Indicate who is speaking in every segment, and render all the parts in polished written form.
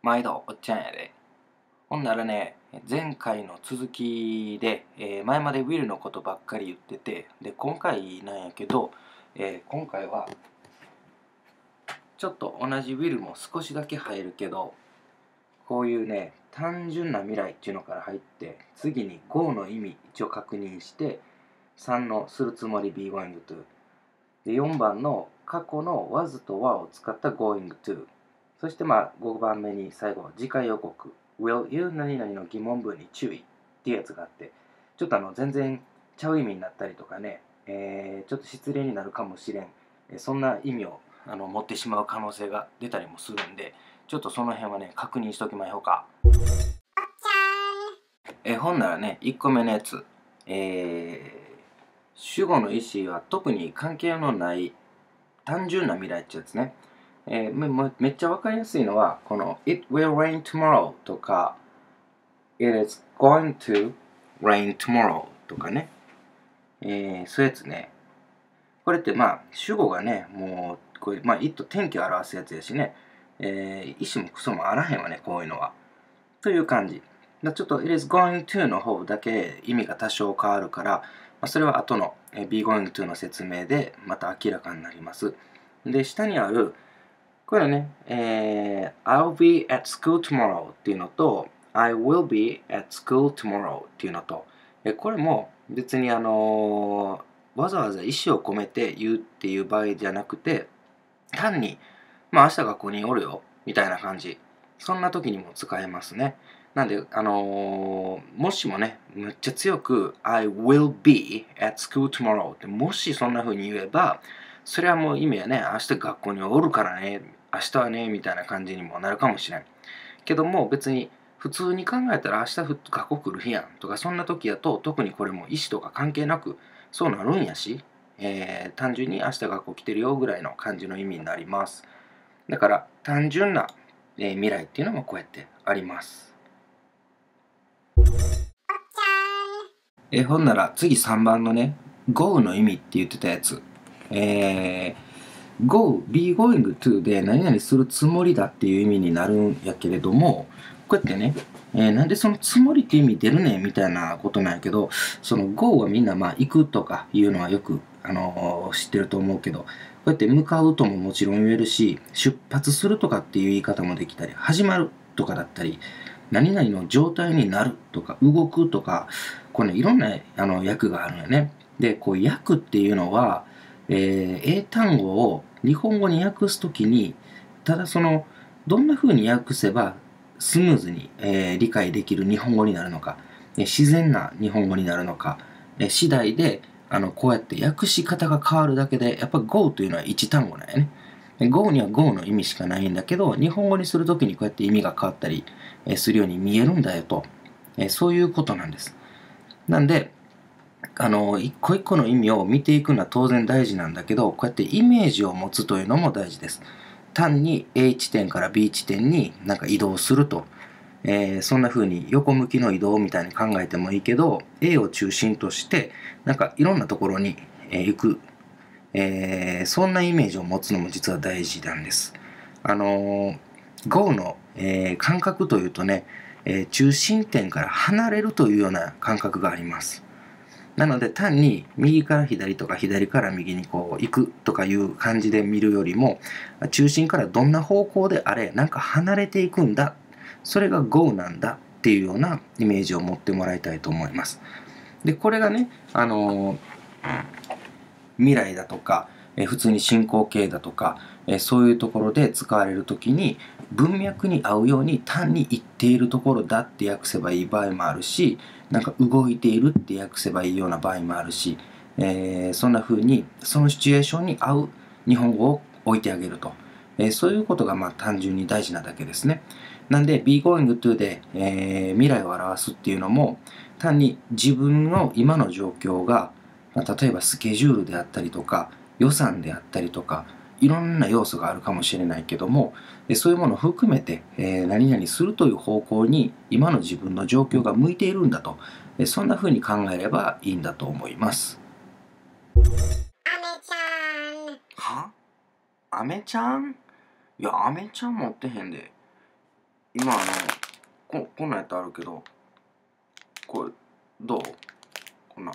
Speaker 1: 毎度おっちゃんやで。ほんならね、前回の続きで、前までウィルのことばっかり言ってて、で、今回なんやけど、今回はちょっと同じウィルも少しだけ入るけど、こういうね、単純な未来っていうのから入って、次に Go の意味一応確認して、3のするつもり be going to。で、4番の過去の was と were を使った going to。そして5番目に最後、次回予告。will you 何々の疑問文に注意っていうやつがあって、ちょっと全然ちゃう意味になったりとかね、ちょっと失礼になるかもしれん。そんな意味を持ってしまう可能性が出たりもするんで、ちょっとその辺はね、確認しときましょうか。ほんならね、1個目のやつ。主語の意思は特に関係のない単純な未来ってやつね。めっちゃわかりやすいのは、この It will rain tomorrow とか It is going to rain tomorrow とかね。そういうやつね。これって主語がね、もう、これit 天気を表すやつやしね。意思もクソもあらへんわね、こういうのは。という感じ。ちょっと It is going to の方だけ意味が多少変わるから、それは後の be going to の説明でまた明らかになります。で、下にある、これね、I'll be at school tomorrow っていうのと、I will be at school tomorrow っていうのと、これも別にわざわざ意思を込めて言うっていう場合じゃなくて、単に、明日学校におるよ、みたいな感じ。そんな時にも使えますね。なんで、もしもね、めっちゃ強く I will be at school tomorrow ってもしそんな風に言えば、それはもう意味はね、明日学校におるからね、明日はね、みたいな感じにもなるかもしれん。けども別に普通に考えたら明日学校来る日やんとかそんな時やと特にこれも意思とか関係なくそうなるんやし、単純に明日学校来てるよぐらいの感じの意味になります。だから単純な、未来っていうのもこうやってあります。ほんなら次3番のね Go の意味って言ってたやつ、Go, be going to で何々するつもりだっていう意味になるんやけれども、こうやってね、なんでそのつもりって意味出るねんみたいなことなんやけど、その Go はみんな行くとかいうのはよく、知ってると思うけど、こうやって向かうとももちろん言えるし、出発するとかっていう言い方もできたり、始まるとかだったり、何々の状態になるとか、動くとか、これね、いろんな訳があるのよね。で、こう訳っていうのは、英単語を日本語に訳すときに、ただどんな風に訳せばスムーズに、理解できる日本語になるのか、自然な日本語になるのか、次第で、こうやって訳し方が変わるだけで、やっぱ Go というのは一単語なんやね。Go には Go の意味しかないんだけど、日本語にするときにこうやって意味が変わったりするように見えるんだよと、そういうことなんです。なんで、一個一個の意味を見ていくのは当然大事なんだけど、こうやってイメージを持つというのも大事です。単に A 地点から B 地点に移動すると、そんな風に横向きの移動みたいに考えてもいいけど、A を中心としていろんなところに、行く、そんなイメージを持つのも実は大事なんです。Go の、感覚というとね、中心点から離れるというような感覚があります。なので単に右から左とか左から右にこう行くとかいう感じで見るよりも、中心からどんな方向であれ離れていくんだ、それが Go なんだっていうようなイメージを持ってもらいたいと思います。でこれがね、未来だとか、普通に進行形だとか、そういうところで使われるときに文脈に合うように単に言っているところだって訳せばいい場合もあるし、動いているって訳せばいいような場合もあるし、そんな風にそのシチュエーションに合う日本語を置いてあげると、そういうことが単純に大事なだけですね。なんで be going to で、未来を表すっていうのも単に自分の今の状況が、例えばスケジュールであったりとか予算であったりとかいろんな要素があるかもしれないけども、そういうものを含めて、何々するという方向に今の自分の状況が向いているんだと、そんな風に考えればいいんだと思います。アメちゃん。は？アメちゃん？いや、アメちゃん持ってへんで。 今こんなんやったらあるけど、これ、どう？こんな。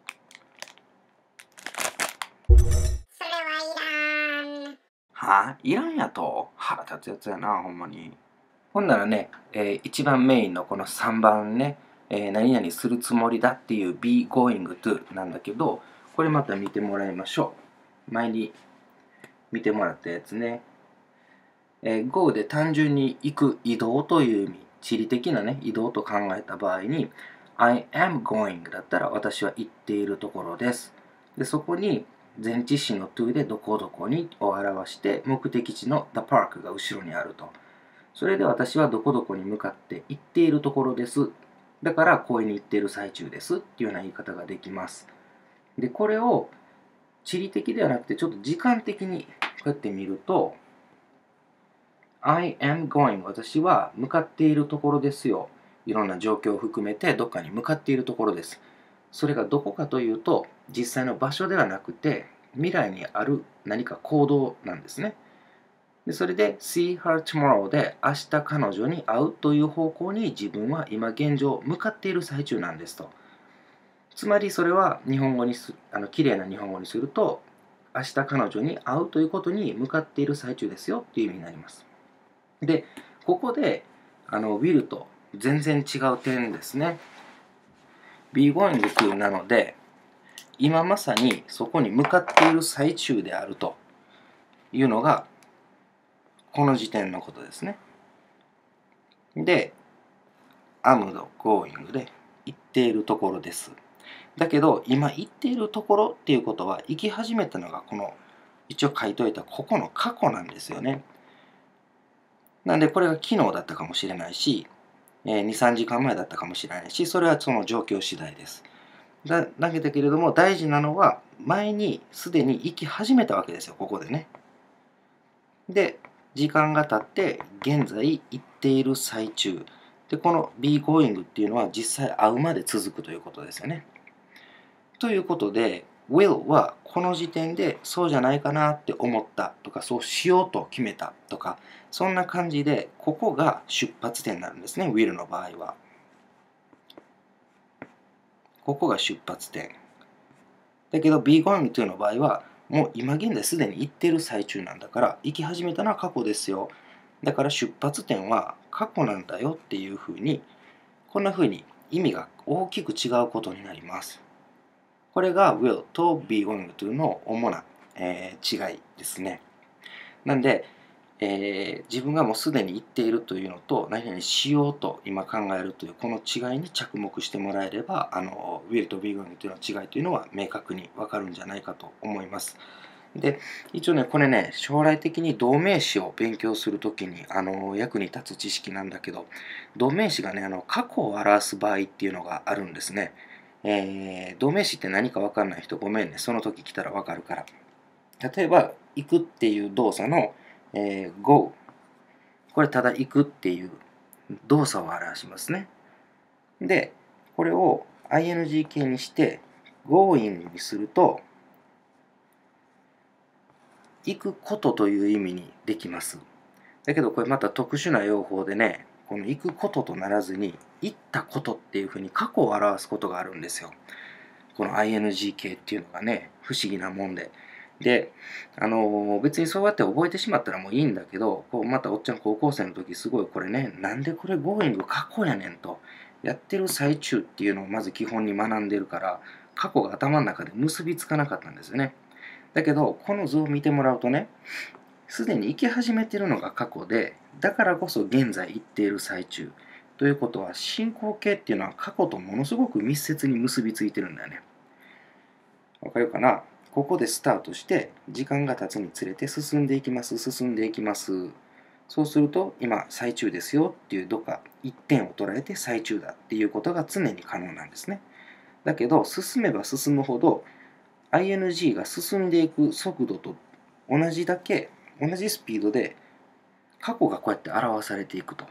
Speaker 1: それはいらん。はあ？いらんやと？腹立つやつやな、ほんまに。ほんならね、一番メインのこの3番ね、何々するつもりだっていう be going to なんだけど、これまた見てもらいましょう。前に見てもらったやつね。go で単純に行く、移動という意味、地理的なね、移動と考えた場合に、I am going だったら私は行っているところです。で、そこに前置詞の to でどこどこにを表して、目的地の the park が後ろにあると。それで私はどこどこに向かって行っているところです。だから公園に行っている最中ですっていうような言い方ができます。で、これを地理的ではなくてちょっと時間的にこうやって見ると、I am going 私は向かっているところですよ。いろんな状況を含めてどっかに向かっているところです。それがどこかというと、実際の場所ではなくて、未来にある何か行動なんですね。でそれで see her tomorrow で明日彼女に会うという方向に自分は今現状向かっている最中なんですと。つまりそれは日本語に綺麗な日本語にすると、明日彼女に会うということに向かっている最中ですよっていう意味になります。で、ここでwill と全然違う点ですね。be going to なので、今まさにそこに向かっている最中であるというのがこの時点のことですね。で、am の going で行っているところです。だけど、今行っているところっていうことは、行き始めたのがこの、一応書いといたここの過去なんですよね。なんで、これが昨日だったかもしれないし、2、3時間前だったかもしれないし、それはその状況次第です。だけだけれども、大事なのは、前にすでに行き始めたわけですよ、ここでね。で、時間が経って、現在行っている最中。で、この be going っていうのは実際会うまで続くということですよね。ということで、will はこの時点でそうじゃないかなって思ったとか、そうしようと決めたとか、そんな感じで、ここが出発点になるんですね、will の場合は。ここが出発点。だけど be going to の場合は、もう今現在すでに行っている最中なんだから、行き始めたのは過去ですよ。だから出発点は過去なんだよっていうふうに、こんなふうに意味が大きく違うことになります。これが will と be going to の主な、違いですね。なんで、自分がもうすでに言っているというのと何々しようと今考えるというこの違いに着目してもらえればwill と be going というの違いというのは明確にわかるんじゃないかと思います。で、一応ね、これね、将来的に動名詞を勉強するときに役に立つ知識なんだけど、動名詞がね、過去を表す場合っていうのがあるんですね。動名詞って何かわかんない人ごめんね、その時来たらわかるから。例えば、行くっていう動作の、go。これただ行くっていう動作を表しますね。で、これを ing 形にして going にすると、行くことという意味にできます。だけどこれまた特殊な用法でね、この行くこととならずに、行ったことっていうふうに過去を表すことがあるんですよ。この ing 形っていうのがね、不思議なもんで。で、別にそうやって覚えてしまったらもういいんだけど、こうまたおっちゃん高校生の時すごいこれね、なんでこれ going 過去やねんと、やってる最中っていうのをまず基本に学んでるから、過去が頭の中で結びつかなかったんですよね。だけど、この図を見てもらうとね、すでに行き始めているのが過去で、だからこそ現在行っている最中。ということは、進行形っていうのは過去とものすごく密接に結びついてるんだよね。わかるかな？ここでスタートして、時間が経つにつれて進んでいきます、進んでいきます。そうすると、今、最中ですよっていうどっか一点を捉えて最中だっていうことが常に可能なんですね。だけど、進めば進むほど、ing が進んでいく速度と同じだけ、同じスピードで過去がこうやって表されていくと。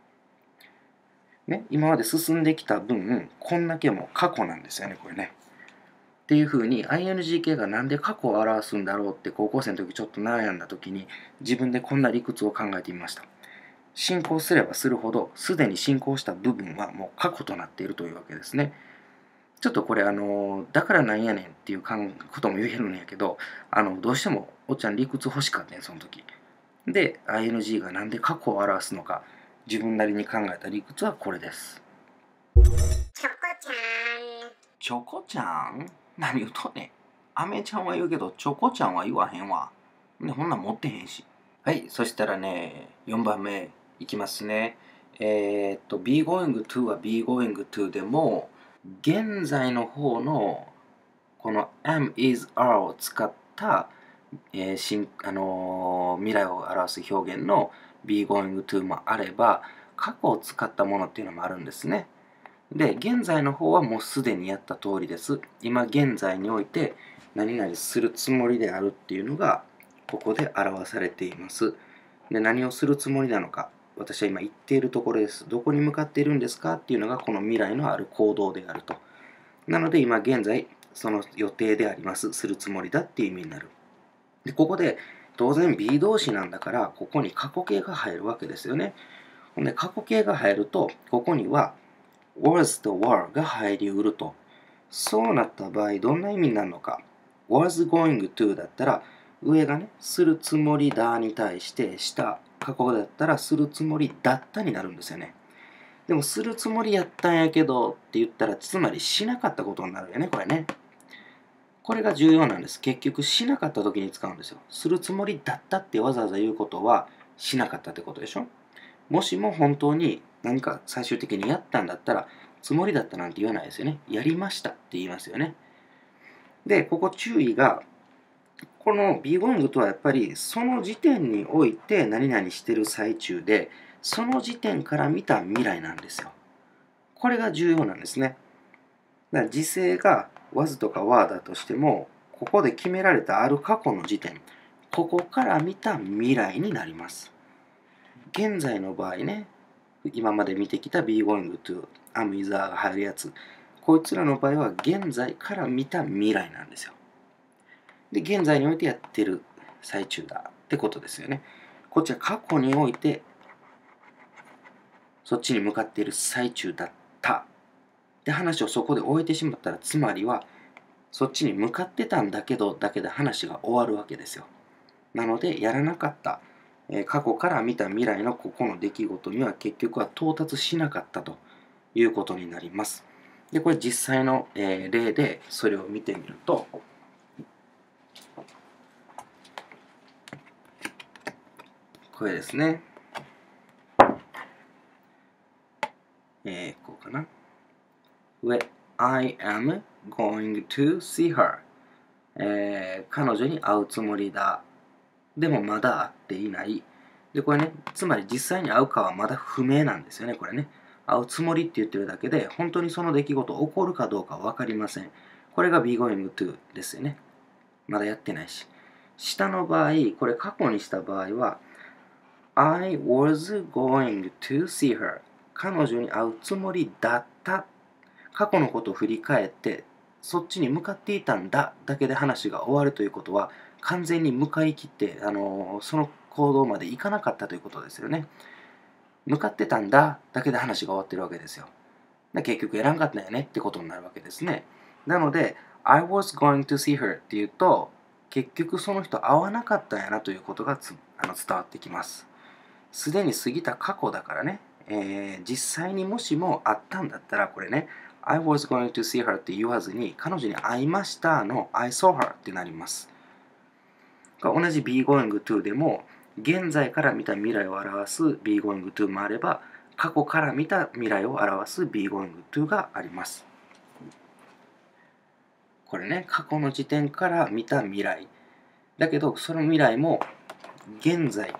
Speaker 1: ね、今まで進んできた分、こんだけも過去なんですよね、これね。っていうふうに ing 形がなんで過去を表すんだろうって高校生の時ちょっと悩んだ時に自分でこんな理屈を考えてみました。 進行すればするほど、すでに進行した部分はもう過去となっているというわけですね。ちょっとこれだからなんやねんっていうことも言えるんやけど、どうしてもおっちゃん理屈欲しかったんその時。で、ing がなんで過去を表すのか、自分なりに考えた理屈はこれです。
Speaker 2: チョコちゃん。
Speaker 1: チョコちゃん何言うとんねん。アメちゃんは言うけど、チョコちゃんは言わへんわ。で、ほんなん持ってへんし。はい、そしたらね、4番目いきますね。be going to は be going to でも、現在の方のこの am, is, are を使った、未来を表す表現の be going to もあれば、過去を使ったものっていうのもあるんですね。で、現在の方はもうすでにやった通りです。今現在において何々するつもりであるっていうのがここで表されています。で、何をするつもりなのか。私は今言っているところです。どこに向かっているんですかっていうのがこの未来のある行動であると。なので今現在その予定であります。するつもりだっていう意味になる。で、ここで当然 be 動詞なんだからここに過去形が入るわけですよね。ほんで過去形が入るとここには was と were が入りうると。そうなった場合どんな意味になるのか。was going to だったら上がね、するつもりだに対して下、過去だったらするつもりだったになるんですよね。でもするつもりやったんやけどって言ったらつまりしなかったことになるよね、これね。これが重要なんです。結局しなかった時に使うんですよ。するつもりだったってわざわざ言うことはしなかったってことでしょ。もしも本当に何か最終的にやったんだったら、つもりだったなんて言わないですよね。やりましたって言いますよね。で、ここ注意が、この be going to はやっぱりその時点において何々してる最中で、その時点から見た未来なんですよ。これが重要なんですね。だから時制が was とか were だとしても、ここで決められたある過去の時点、ここから見た未来になります。現在の場合ね、今まで見てきた be going to, am, is, are が入るやつ、こいつらの場合は現在から見た未来なんですよ。で、現在においてやってる最中だってことですよね。こっちは過去においてそっちに向かっている最中だったって話をそこで終えてしまったら、つまりはそっちに向かってたんだけどだけで話が終わるわけですよ。なのでやらなかった、過去から見た未来のここの出来事には結局は到達しなかったということになります。で、これ実際の、例でそれを見てみると、これですね。こうかな。上、I am going to see her、彼女に会うつもりだ。でもまだ会っていない。で、これね、つまり実際に会うかはまだ不明なんですよね、これね。会うつもりって言ってるだけで、本当にその出来事起こるかどうかわかりません。これが be going to ですよね。まだやってないし。下の場合、これ過去にした場合は、I was going to see her。彼女に会うつもりだった。過去のことを振り返って、そっちに向かっていたんだだけで話が終わるということは、完全に向かい切って、その行動まで行かなかったということですよね。向かってたんだだけで話が終わってるわけですよ。結局やらんかったんやねってことになるわけですね。なので、I was going to see her っていうと、結局その人会わなかったんやなということが伝わってきます。すでに過ぎた過去だからね、実際にもしも会ったんだったら、これね、I was going to see her って言わずに、彼女に会いましたの I saw her ってなります。同じ be going to でも、現在から見た未来を表す be going to もあれば、過去から見た未来を表す be going to があります。これね、過去の時点から見た未来。だけど、その未来も現在、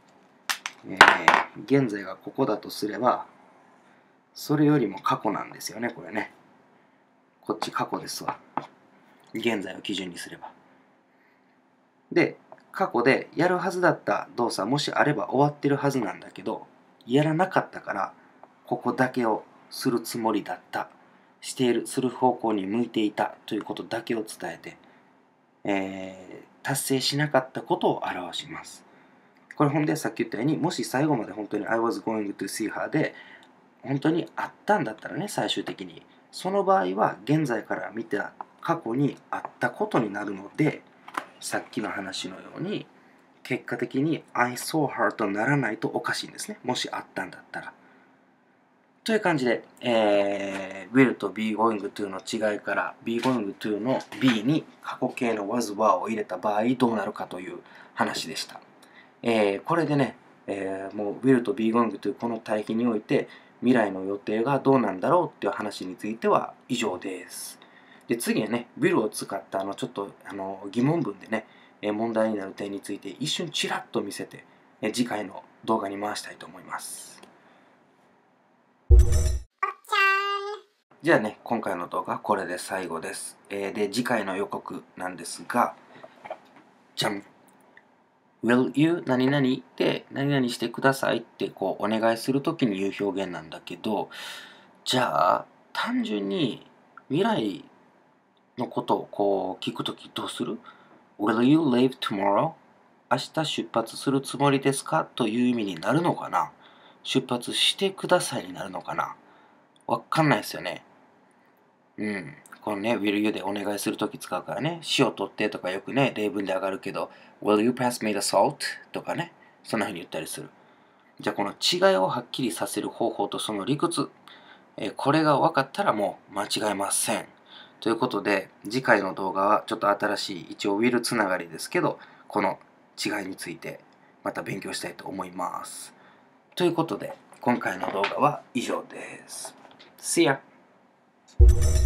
Speaker 1: 現在がここだとすれば、それよりも過去なんですよね、これね。こっち過去ですわ。現在を基準にすれば。で、過去でやるはずだった動作もしあれば終わってるはずなんだけど、やらなかったから、ここだけをするつもりだった、している、する方向に向いていたということだけを伝えて、達成しなかったことを表します。 これほんでさっき言ったように、もし最後まで本当に I was going to see her で本当にあったんだったらね、最終的にその場合は現在から見た過去にあったことになるので、さっきの話のように結果的に I saw her とならないとおかしいんですね、もしあったんだったら。という感じで、will と be going to の違いから be going to の be に過去形の was were を入れた場合どうなるかという話でした。これでね、もう will と be going to この対比において未来の予定がどうなんだろうっていう話については以上です。で、次はね、will を使ったちょっと疑問文でね、問題になる点について一瞬ちらっと見せて、次回の動画に回したいと思います。じゃあね、今回の動画はこれで最後です。で、次回の予告なんですが、じゃん。Will you 何々って何々してくださいってこうお願いするときに言う表現なんだけど、じゃあ単純に未来のことをこう聞くときどうする？ Will you leave tomorrow? 明日出発するつもりですかという意味になるのかな？出発してくださいになるのかな？わかんないですよね。このね、will you でお願いするとき使うからね、塩取ってとかよくね、例文で上がるけど、will you pass me the salt? とかね、そんな風に言ったりする。じゃあこの違いをはっきりさせる方法とその理屈、これが分かったらもう間違いません。ということで、次回の動画はちょっと新しい、一応 will つながりですけど、この違いについてまた勉強したいと思います。ということで、今回の動画は以上です。See ya!